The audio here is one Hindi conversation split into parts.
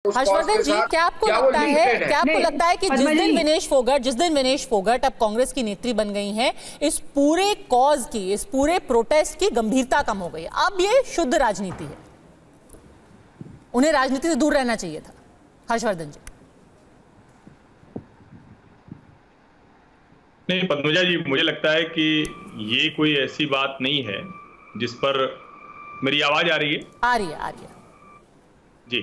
हर्षवर्धन जी, क्या आपको लगता है कि जिस दिन विनेश फोगाट अब कांग्रेस की नेत्री बन गई हैं, इस पूरे कॉज की, इस पूरे प्रोटेस्ट की गंभीरता कम हो गई, अब ये शुद्ध राजनीति है, उन्हें राजनीति से दूर रहना चाहिए था? हर्षवर्धन जी। नहीं पद्मजा जी, मुझे लगता है कि ये कोई ऐसी बात नहीं है जिस पर मेरी आवाज आ रही है? आ रही है जी।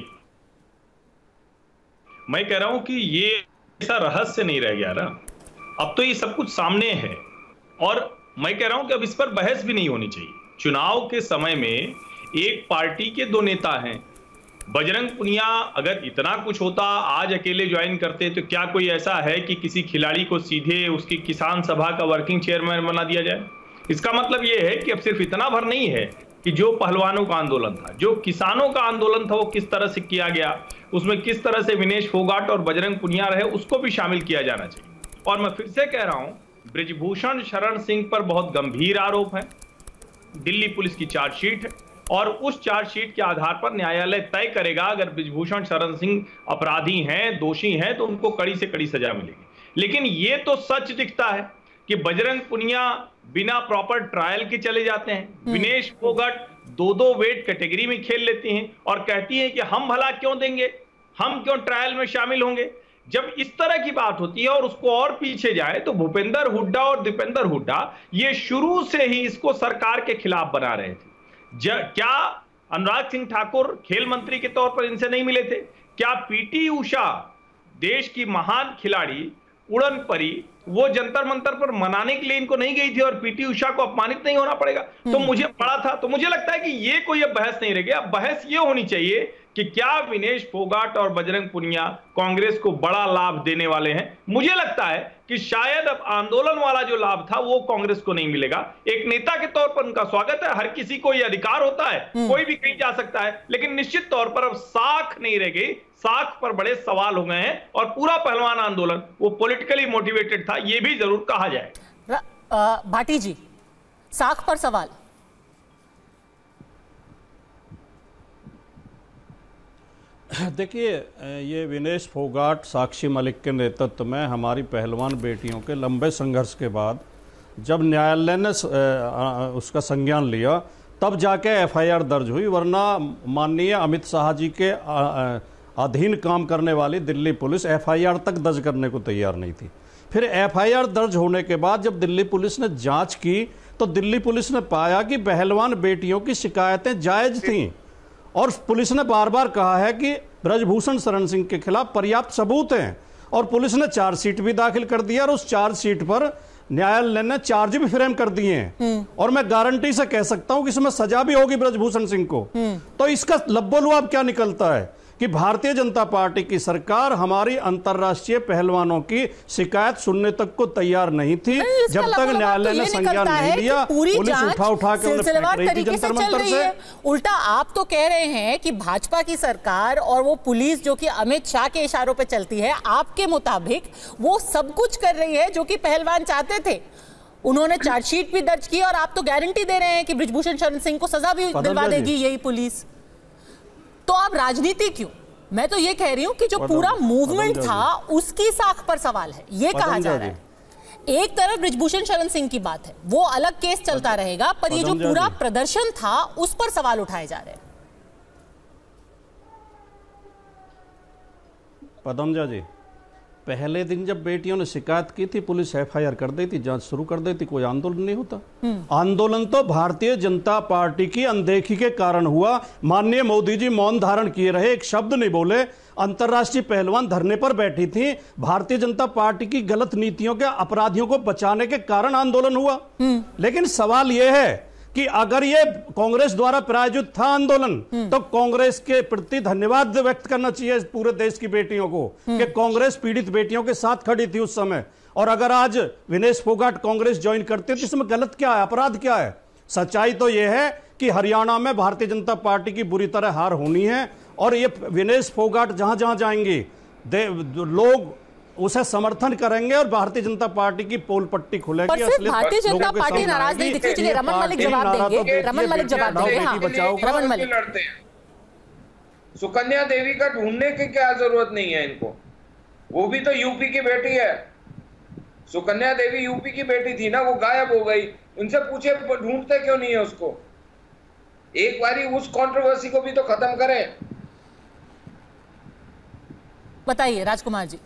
मैं कह रहा हूं कि ये ऐसा रहस्य नहीं रह गया ना, अब तो ये सब कुछ सामने है, और मैं कह रहा हूं कि अब इस पर बहस भी नहीं होनी चाहिए। चुनाव के समय में एक पार्टी के दो नेता हैं, बजरंग पुनिया अगर इतना कुछ होता, आज अकेले ज्वाइन करते, तो क्या कोई ऐसा है कि किसी खिलाड़ी को सीधे उसकी किसान सभा का वर्किंग चेयरमैन बना दिया जाए? इसका मतलब यह है कि अब सिर्फ इतना भर नहीं है कि जो पहलवानों का आंदोलन था, जो किसानों का आंदोलन था, वो किस तरह से किया गया, उसमें किस तरह से विनेश फोगाट और बजरंग पुनिया रहे, उसको भी शामिल किया जाना चाहिए। और मैं फिर से कह रहा हूं, बृजभूषण शरण सिंह पर बहुत गंभीर आरोप है, दिल्ली पुलिस की चार्जशीट है, और उस चार्जशीट के आधार पर न्यायालय तय करेगा, अगर बृजभूषण शरण सिंह अपराधी हैं, दोषी हैं, तो उनको कड़ी से कड़ी सजा मिलेगी। लेकिन ये तो सच दिखता है कि बजरंग पुनिया बिना प्रॉपर ट्रायल के चले जाते हैं, विनेश फोगाट दो वेट कैटेगरी में खेल लेती हैं और कहती हैं कि हम भला क्यों देंगे, हम क्यों ट्रायल में शामिल होंगे। जब इस तरह की बात होती है, और उसको और पीछे जाए तो भूपेंद्र हुड्डा और दीपेंद्र हुड्डा ये शुरू से ही इसको सरकार के खिलाफ बना रहे थे। क्या अनुराग सिंह ठाकुर खेल मंत्री के तौर पर इनसे नहीं मिले थे? क्या पीटी उषा देश की महान खिलाड़ी, उड़न परी, वो जंतर मंतर पर मनाने के लिए इनको नहीं गई थी, और पीटी उषा को अपमानित नहीं होना पड़ेगा? तो मुझे पड़ा था, तो मुझे लगता है कि ये कोई अब बहस नहीं रह गया। अब बहस ये होनी चाहिए कि क्या विनेश फोगाट और बजरंग पुनिया कांग्रेस को बड़ा लाभ देने वाले हैं। मुझे लगता है कि शायद अब आंदोलन वाला जो लाभ था वो कांग्रेस को नहीं मिलेगा। एक नेता के तौर पर उनका स्वागत है, हर किसी को ये अधिकार होता है, कोई भी कहीं जा सकता है, लेकिन निश्चित तौर पर अब साख नहीं रह गई, साख पर बड़े सवाल हो गए हैं, और पूरा पहलवान आंदोलन वो पॉलिटिकली मोटिवेटेड था, ये भी जरूर कहा जाए। भाटी जी, साख पर सवाल। देखिए, ये विनेश फोगाट, साक्षी मलिक के नेतृत्व में हमारी पहलवान बेटियों के लंबे संघर्ष के बाद जब न्यायालय ने उसका संज्ञान लिया, तब जाके एफआईआर दर्ज हुई, वरना माननीय अमित शाह जी के अधीन काम करने वाली दिल्ली पुलिस एफआईआर तक दर्ज करने को तैयार नहीं थी। फिर एफआईआर दर्ज होने के बाद जब दिल्ली पुलिस ने जांच की, तो दिल्ली पुलिस ने पाया कि पहलवान बेटियों की शिकायतें जायज थीं, और पुलिस ने बार बार कहा है कि बृजभूषण शरण सिंह के खिलाफ पर्याप्त सबूत हैं, और पुलिस ने चार्जशीट भी दाखिल कर दिया, और उस चार्जशीट पर न्यायालय ने चार्ज भी फ्रेम कर दिए हैं, और मैं गारंटी से कह सकता हूं कि इसमें सजा भी होगी बृजभूषण सिंह को। तो इसका लब्बो-लुआब क्या निकलता है कि भारतीय जनता पार्टी की सरकार हमारी अंतर्राष्ट्रीय पहलवानों की शिकायत सुनने तक को तैयार नहीं थी, जब तक न्यायालय ने संज्ञान नहीं लिया। पुलिस उठा के उल्टा आप तो कह रहे हैं कि भाजपा की सरकार और वो पुलिस जो कि अमित शाह के इशारों पे चलती है, आपके मुताबिक वो सब कुछ कर रही है जो कि पहलवान चाहते थे। उन्होंने चार्जशीट भी दर्ज की, और आप तो गारंटी दे रहे हैं कि बृजभूषण शरण सिंह को सजा भी दिलवा देगी यही पुलिस। तो आप राजनीति क्यों? मैं तो ये कह रही हूं कि जो पूरा मूवमेंट था उसकी साख पर सवाल है, ये कहा जा रहा है। एक तरफ बृजभूषण शरण सिंह की बात है, वो अलग केस चलता रहेगा, पर ये जो पूरा प्रदर्शन था उस पर सवाल उठाए जा रहे हैं। पदमजा जी, पहले दिन जब बेटियों ने शिकायत की थी, पुलिस एफआईआर कर देती, जांच शुरू कर देती, कोई आंदोलन नहीं होता। आंदोलन तो भारतीय जनता पार्टी की अनदेखी के कारण हुआ। माननीय मोदी जी मौन धारण किए रहे, एक शब्द नहीं बोले। अंतर्राष्ट्रीय पहलवान धरने पर बैठी थी। भारतीय जनता पार्टी की गलत नीतियों के अपराधियों को बचाने के कारण आंदोलन हुआ। लेकिन सवाल यह है कि अगर ये कांग्रेस द्वारा प्रायोजित था आंदोलन, तो कांग्रेस के प्रति धन्यवाद व्यक्त करना चाहिए पूरे देश की बेटियों को कि कांग्रेस पीड़ित बेटियों के साथ खड़ी थी उस समय। और अगर आज विनेश फोगाट कांग्रेस ज्वाइन करते तो इसमें गलत क्या है, अपराध क्या है? सच्चाई तो यह है कि हरियाणा में भारतीय जनता पार्टी की बुरी तरह हार होनी है, और ये विनेश फोगाट जहां जहां जाएंगे लोग उसे समर्थन करेंगे, और भारतीय जनता पार्टी की पोल पट्टी खुलेगी। पर सिर्फ भारतीय जनता पार्टी नाराज नहीं दिखती। चलिए रमन मलिक जवाब देंगे, रमन मलिक जवाब देंगे। हाँ, रमन मलिक। सुकन्या देवी का ढूंढने की क्या जरूरत नहीं है इनको, वो भी तो यूपी की बेटी है। सुकन्या देवी यूपी की बेटी थी ना, वो गायब हो गई, उनसे पूछे ढूंढते क्यों नहीं है उसको। एक बारी उस कंट्रोवर्सी को भी तो खत्म करें। बताइए राजकुमार जी।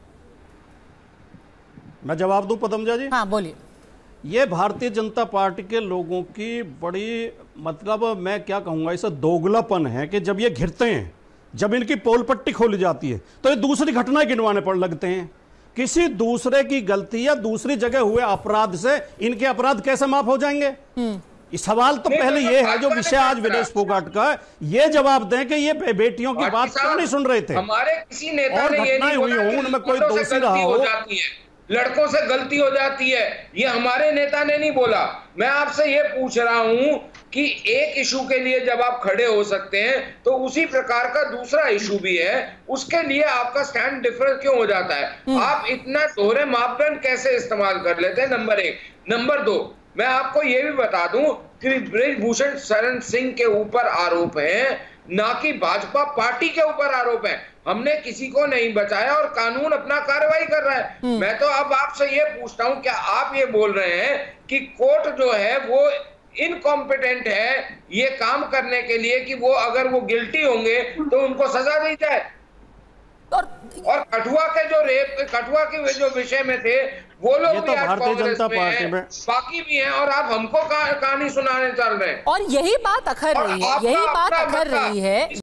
मैं जवाब दूं पदमजा जी? हाँ बोलिए। ये भारतीय जनता पार्टी के लोगों की बड़ी, मतलब मैं क्या कहूंगा, इसे दोगलापन है कि जब ये घिरते हैं, जब इनकी पोल पट्टी खोली जाती है तो ये दूसरी घटनाएं गिनवाने पर लगते हैं। किसी दूसरे की गलती या दूसरी जगह हुए अपराध से इनके अपराध कैसे माफ हो जाएंगे? इस सवाल तो पहले ये है, जो विषय आज विनेश फोगाट का, ये जवाब दें कि ये बेटियों की बात क्यों नहीं सुन रहे थे। हमारे किसी नेता और ने ये नहीं हुई बोला हो, उनमें कोई दोषी रहा हो, लड़कों से गलती हो जाती है, ये हमारे नेता ने नहीं बोला। मैं आपसे ये पूछ रहा हूं कि एक इशू के लिए जब आप खड़े हो सकते हैं तो उसी प्रकार का दूसरा इशू भी है, उसके लिए आपका स्टैंड डिफरेंस क्यों हो जाता है? आप इतना दोहरे मापदंड कैसे इस्तेमाल कर लेते हैं? नंबर एक। नंबर दो, मैं आपको ये भी बता दूं कि बृजभूषण शरण सिंह के ऊपर आरोप है, ना कि भाजपा पार्टी के ऊपर आरोप है। हमने किसी को नहीं बचाया और कानून अपना कार्रवाई कर रहा है। मैं तो अब आपसे ये पूछता हूं, क्या आप ये बोल रहे हैं कि कोर्ट जो है वो इनकॉम्पिटेंट है ये काम करने के लिए कि वो अगर वो गिल्टी होंगे तो उनको सजा दी जाए? और कठुआ के जो कठुआ के जो विषय में थे वो लोग भी आज कांग्रेस में बाकी भी हैं और आप हमको कहानी सुनाने चल रहे हैं। और यही बात अखर रही है, यही बात अखर रही है।